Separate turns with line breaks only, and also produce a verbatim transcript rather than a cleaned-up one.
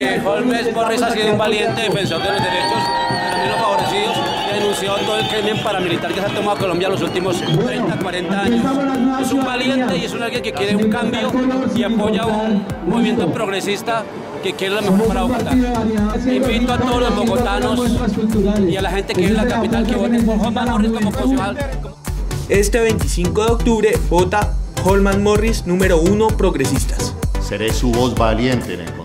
Holmes Morris ha sido un valiente defensor de los derechos de los menos favorecidos y ha denunciado todo el crimen paramilitar que se ha tomado Colombia en los últimos treinta, cuarenta años. Es un valiente y es un alguien que quiere un cambio y apoya un movimiento progresista que quiere lo mejor para Bogotá. Invito a todos los bogotanos y a la gente que vive en la capital que voten por Holman Morris como concejal.
Este veinticinco de octubre vota Holman Morris número uno Progresistas.
Seré su voz valiente en el